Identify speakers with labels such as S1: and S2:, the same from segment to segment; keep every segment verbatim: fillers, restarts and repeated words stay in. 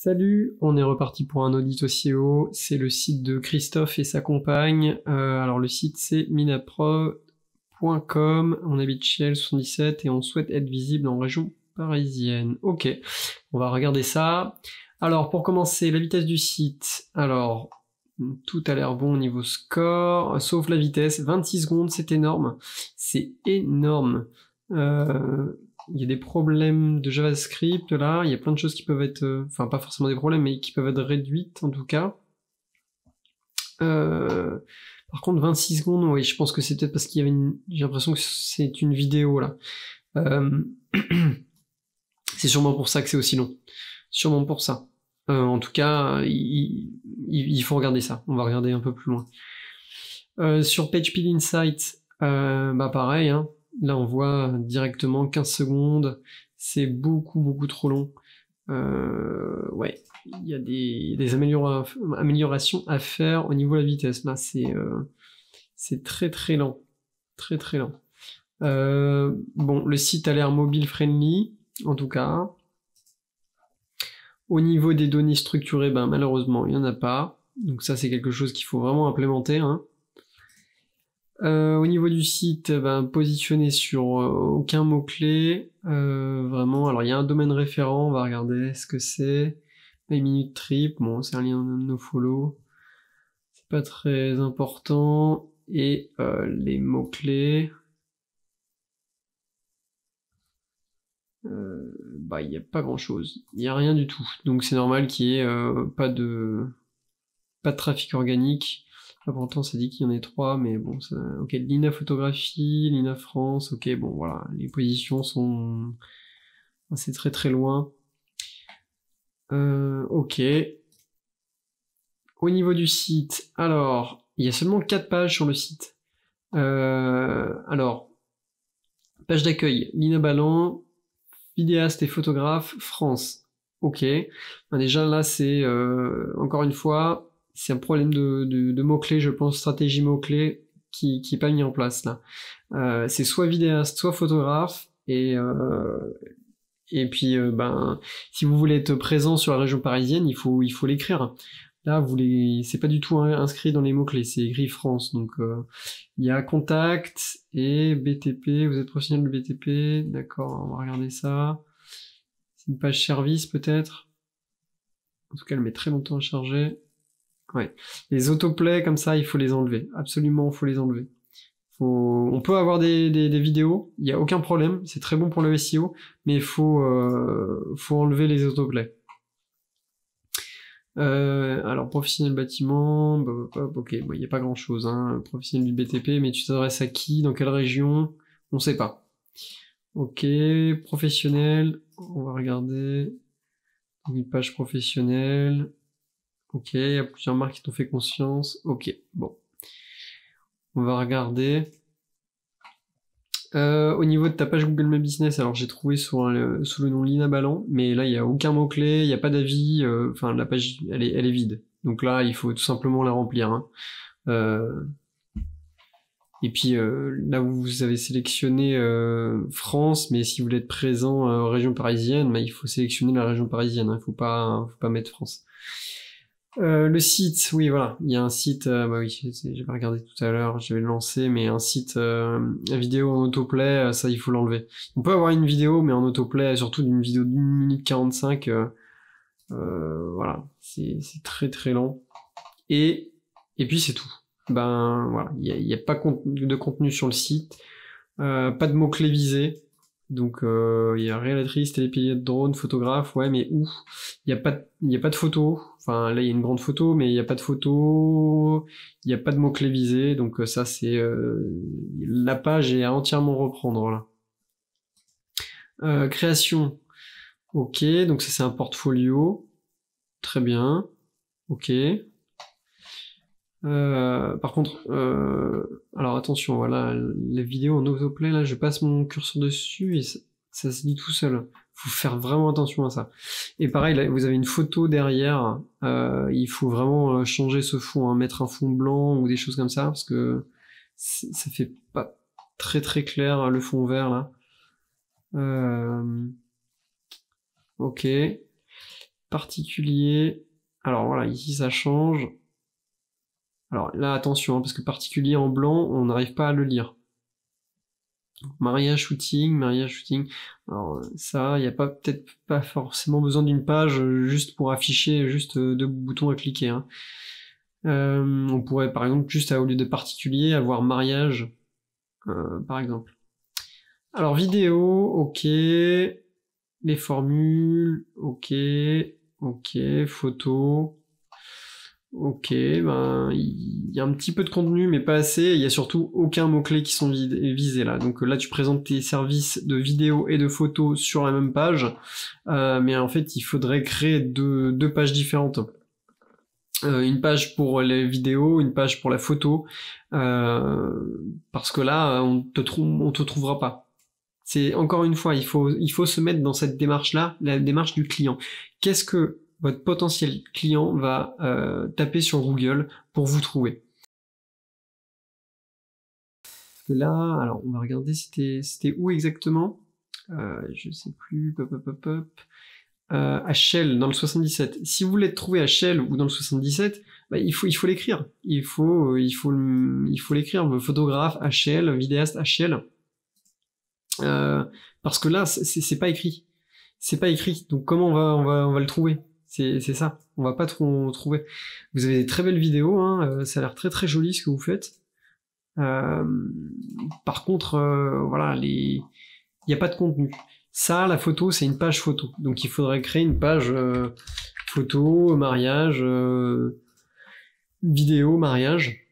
S1: Salut, on est reparti pour un audit au S E O, c'est le site de Christophe et sa compagne. Euh, alors le site c'est minaprov point com, on habite Chelles soixante-dix-sept et on souhaite être visible en région parisienne. Ok, on va regarder ça. Alors pour commencer, la vitesse du site, alors tout a l'air bon au niveau score, sauf la vitesse, vingt-six secondes, c'est énorme, c'est énorme. Euh, il y a des problèmes de JavaScript là, il y a plein de choses qui peuvent être, euh, enfin pas forcément des problèmes, mais qui peuvent être réduites en tout cas. Euh, par contre vingt-six secondes, oui, je pense que c'est peut-être parce qu'il y avait une, j'ai l'impression que c'est une vidéo là. Euh, c'est sûrement pour ça que c'est aussi long. Sûrement pour ça. Euh, en tout cas, il, il, il faut regarder ça. On va regarder un peu plus loin. Euh, sur PageSpeed Insight, euh, bah pareil, hein. Là on voit directement quinze secondes, c'est beaucoup beaucoup trop long. Euh, ouais, il y a des, des améliora améliorations à faire au niveau de la vitesse. Là c'est euh, c'est très très lent, très très lent. Euh, bon, le site a l'air mobile friendly, en tout cas. Au niveau des données structurées, ben malheureusement il n'y en a pas. Donc ça c'est quelque chose qu'il faut vraiment implémenter, hein. Euh, au niveau du site, ben, positionné sur euh, aucun mot-clé, euh, vraiment, alors il y a un domaine référent, on va regarder ce que c'est, les minutes trip, bon c'est un lien nofollow, c'est pas très important, et euh, les mots-clés, euh, bah il n'y a pas grand-chose, il n'y a rien du tout, donc c'est normal qu'il y ait euh, pas de pas de trafic organique. Ah, pourtant ça dit qu'il y en a trois, mais bon, ça... ok, Lina Photographie, Lina France, ok, bon voilà, les positions sont... c'est très très loin. Euh, ok. Au niveau du site, alors, il y a seulement quatre pages sur le site. Euh, alors, page d'accueil, Lina Ballan, vidéaste et photographe, France. Ok. Ben déjà là, c'est, euh, encore une fois, c'est un problème de, de, de mots-clés, je pense, stratégie mots-clés qui, qui est pas mis en place là. Euh, c'est soit vidéaste, soit photographe, et, euh, et puis euh, ben si vous voulez être présent sur la région parisienne, il faut il faut l'écrire. Là, vous les, c'est pas du tout inscrit dans les mots-clés, c'est écrit France, donc euh, il y a contact et B T P, vous êtes professionnel de B T P, d'accord, on va regarder ça. C'est une page service peut-être. En tout cas, elle met très longtemps à charger. Ouais. Les autoplays comme ça, il faut les enlever. Absolument, il faut les enlever. Faut... On peut avoir des, des, des vidéos, il n'y a aucun problème, c'est très bon pour le S E O, mais il faut, euh, faut enlever les autoplays. Euh, alors, professionnel bâtiment, bah, bah, ok, il bon, n'y a pas grand chose, hein. Professionnel du B T P, mais tu t'adresses à qui, dans quelle région, on sait pas. Ok, professionnel, on va regarder. Une page professionnelle. Ok, il y a plusieurs marques qui t'ont fait conscience. Ok, bon. On va regarder. Euh, au niveau de ta page Google My Business, alors j'ai trouvé sous, un, sous le nom Lina Ballan, mais là il n'y a aucun mot-clé, il n'y a pas d'avis, euh, enfin la page elle est, elle est vide. Donc là il faut tout simplement la remplir, hein. Euh, et puis euh, là vous avez sélectionné euh, France, mais si vous voulez être présent euh, région parisienne, bah, il faut sélectionner la région parisienne, hein. Il faut pas, faut pas mettre France. Euh, le site, oui voilà, il y a un site, euh, bah oui, j'avais regardé tout à l'heure, je vais le lancer, mais un site, euh, la vidéo en autoplay, ça il faut l'enlever. On peut avoir une vidéo, mais en autoplay, surtout d'une vidéo d'une minute quarante-cinq, euh, euh, voilà, c'est très très lent. Et, et puis c'est tout. Ben voilà, il n'y a, y a pas de contenu sur le site, euh, pas de mots-clés visés. Donc il euh, y a réalisatrice, télépilote, drone, photographe, ouais, mais où il y a pas de, y a pas de photo. Enfin là il y a une grande photo, mais il y a pas de photo, il y a pas de mots clés visés. Donc euh, ça c'est euh, la page est à entièrement reprendre là. Euh, création, ok, donc ça c'est un portfolio, très bien, ok. Euh, par contre, euh, alors attention, voilà, les vidéos en autoplay, là, je passe mon curseur dessus et ça, ça se dit tout seul. Faut faire vraiment attention à ça. Et pareil, là, vous avez une photo derrière, euh, il faut vraiment changer ce fond, hein, mettre un fond blanc ou des choses comme ça, parce que ça fait pas très très clair le fond vert là. Euh, ok. particulier. Alors voilà, ici ça change. Alors là, attention, hein, parce que particulier en blanc, on n'arrive pas à le lire. Mariage shooting, mariage shooting. Alors ça, il n'y a pas peut-être pas forcément besoin d'une page juste pour afficher juste deux boutons à cliquer. Hein. Euh, on pourrait par exemple juste au lieu de particulier avoir mariage, euh, par exemple. Alors vidéo, ok. Les formules, ok. Ok, photo. Ok, ben il y a un petit peu de contenu mais pas assez, il y a surtout aucun mot-clé qui sont visés là. Donc là tu présentes tes services de vidéo et de photos sur la même page, euh, mais en fait il faudrait créer deux, deux pages différentes. Euh, une page pour les vidéos, une page pour la photo, euh, parce que là on te trouve, on te trouvera pas. C'est encore une fois, il faut, il faut se mettre dans cette démarche-là, la démarche du client. Qu'est-ce que votre potentiel client va euh, taper sur Google pour vous trouver. Et là, alors on va regarder c'était c'était où exactement. Euh, je sais plus. Pop, pop, pop, pop. Euh, à Shell dans le soixante-dix-sept. Si vous voulez être trouvé à Shell ou dans le soixante-dix-sept, bah, il faut il faut l'écrire. Il faut il faut il faut l'écrire. Photographe à Shell, vidéaste à Shell. Euh, parce que là c'est c'est pas écrit. C'est pas écrit. Donc comment on va on va on va le trouver? C'est c'est ça. On va pas trop trouver. Vous avez des très belles vidéos, hein, euh, ça a l'air très très joli ce que vous faites. Euh, par contre, euh, voilà, les, il n'y a pas de contenu. Ça, la photo, c'est une page photo. Donc il faudrait créer une page euh, photo, mariage, euh, vidéo, mariage,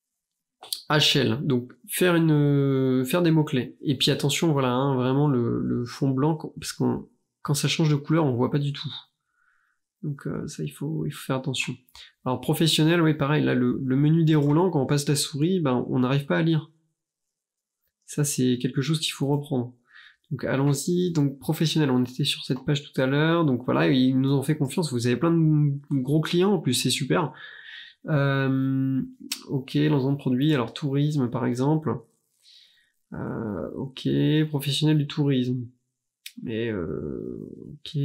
S1: H L. Donc faire une, euh, faire des mots clés. Et puis attention, voilà, hein, vraiment le, le fond blanc, parce qu'on quand ça change de couleur, on voit pas du tout. Donc euh, ça, il faut, il faut faire attention. Alors professionnel, oui, pareil, là, le, le menu déroulant, quand on passe la souris, ben, on n'arrive pas à lire. Ça, c'est quelque chose qu'il faut reprendre. Donc allons-y, donc professionnel, on était sur cette page tout à l'heure, donc voilà, ils nous ont fait confiance, vous avez plein de gros clients, en plus, c'est super. Euh, ok, lancement de produits, alors tourisme, par exemple. Euh, ok, professionnel du tourisme. Mais, euh, ok...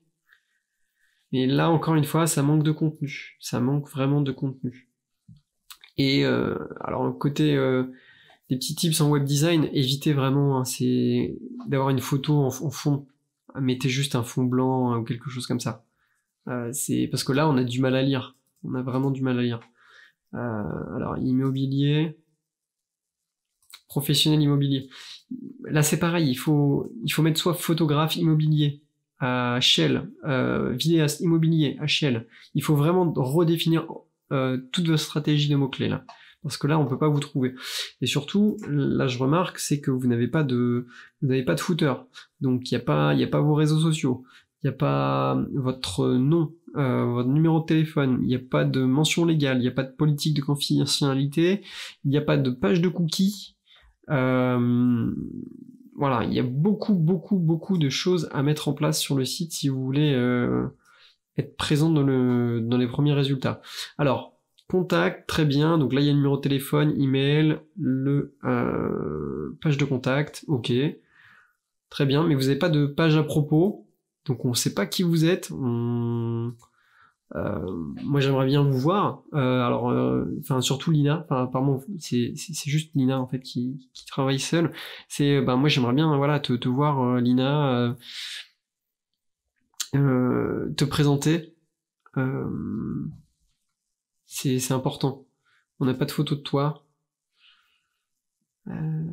S1: Mais là, encore une fois, ça manque de contenu. Ça manque vraiment de contenu. Et euh, alors, côté euh, des petits tips en web design, évitez vraiment, hein, c'est d'avoir une photo en, en fond. Mettez juste un fond blanc ou quelque chose comme ça. Euh, c'est parce que là, on a du mal à lire. On a vraiment du mal à lire. Euh, alors, immobilier, professionnel immobilier. Là, c'est pareil. Il faut, il faut mettre soit photographe immobilier à Shell, euh, vidéaste immobilier à Shell. Il faut vraiment redéfinir euh, toute votre stratégie de mots-clés là. Parce que là, on peut pas vous trouver. Et surtout, là, je remarque, c'est que vous n'avez pas de, vous n'avez pas de footer. Donc, il n'y a pas, il y a pas vos réseaux sociaux. Il n'y a pas votre nom, euh, votre numéro de téléphone. Il n'y a pas de mention légale. Il n'y a pas de politique de confidentialité. Il n'y a pas de page de cookies. Euh, Voilà, il y a beaucoup, beaucoup, beaucoup de choses à mettre en place sur le site si vous voulez euh, être présent dans, le, dans les premiers résultats. Alors, contact, très bien. Donc là, il y a le numéro de téléphone, email, le euh, page de contact, ok. Très bien, mais vous n'avez pas de page à propos. Donc on ne sait pas qui vous êtes. On... Euh, moi j'aimerais bien vous voir. Euh, alors, enfin euh, surtout Lina. Enfin apparemment c'est c'est juste Lina en fait qui qui travaille seule. C'est ben moi j'aimerais bien voilà te te voir euh, Lina, euh, euh, te présenter. Euh, c'est c'est important. On n'a pas de photo de toi. Euh...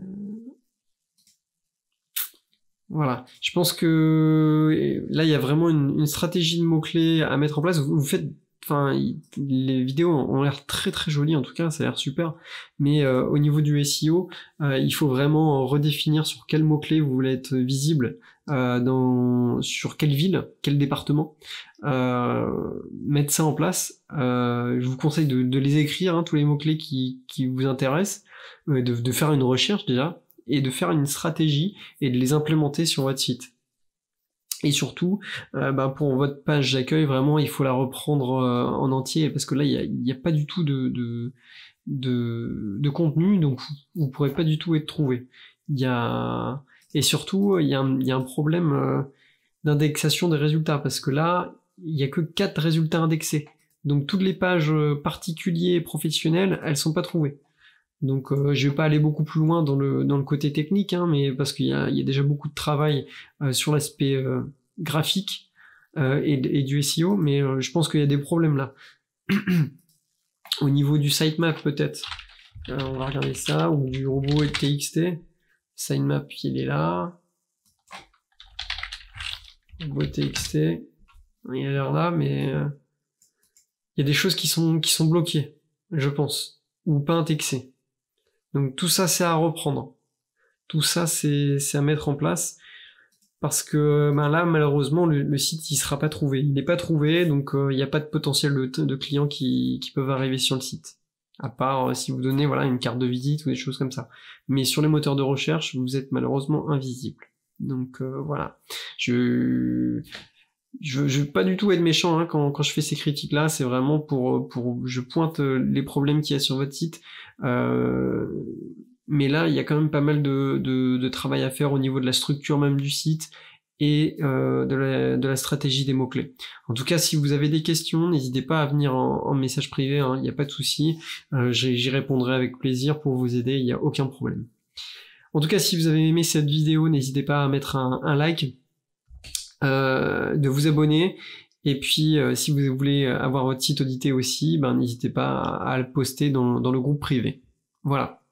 S1: Voilà, je pense que là il y a vraiment une, une stratégie de mots-clés à mettre en place. Vous, vous faites, enfin, les vidéos ont l'air très très jolies en tout cas, ça a l'air super. Mais euh, au niveau du S E O, euh, il faut vraiment redéfinir sur quels mots-clés vous voulez être visible, euh, dans sur quelle ville, quel département. Euh, mettre ça en place. Euh, je vous conseille de, de les écrire, hein, tous les mots-clés qui, qui vous intéressent, euh, de, de faire une recherche déjà, et de faire une stratégie et de les implémenter sur votre site. Et surtout, euh, bah pour votre page d'accueil, vraiment, il faut la reprendre euh, en entier, parce que là, il n'y a, a pas du tout de, de, de, de contenu, donc vous ne pourrez pas du tout être trouvé. Il y a... Et surtout, il y a un, il y a un problème euh, d'indexation des résultats, parce que là, il y a que quatre résultats indexés. Donc toutes les pages particuliers et professionnelles, elles sont pas trouvées. Donc euh, je vais pas aller beaucoup plus loin dans le dans le côté technique, hein, mais parce qu'il y a, il y a déjà beaucoup de travail euh, sur l'aspect euh, graphique euh, et, et du S E O, mais euh, je pense qu'il y a des problèmes là. Au niveau du sitemap peut-être, euh, on va regarder ça, ou du robot T X T. Sitemap il est là. Robot T X T, il a l'air là, mais euh, il y a des choses qui sont qui sont bloquées, je pense, ou pas indexées. Donc tout ça c'est à reprendre. Tout ça c'est c'est à mettre en place parce que ben là malheureusement le, le site il sera pas trouvé. Il n'est pas trouvé donc euh, il n'y a pas de potentiel de, de clients qui, qui peuvent arriver sur le site. À part euh, si vous donnez voilà une carte de visite ou des choses comme ça. Mais sur les moteurs de recherche vous êtes malheureusement invisible. Donc euh, voilà. Je Je, je veux pas du tout être méchant hein, quand, quand je fais ces critiques là, c'est vraiment pour pour je pointe les problèmes qu'il y a sur votre site. Euh, mais là, il y a quand même pas mal de, de, de travail à faire au niveau de la structure même du site et euh, de, la, de la stratégie des mots-clés. En tout cas, si vous avez des questions, n'hésitez pas à venir en, en message privé, il hein, n'y a pas de souci. Euh, j'y répondrai avec plaisir pour vous aider, il n'y a aucun problème. En tout cas, si vous avez aimé cette vidéo, n'hésitez pas à mettre un, un like. Euh, de vous abonner et puis euh, si vous voulez avoir votre site audité aussi, ben n'hésitez pas à, à le poster dans, dans le groupe privé. Voilà.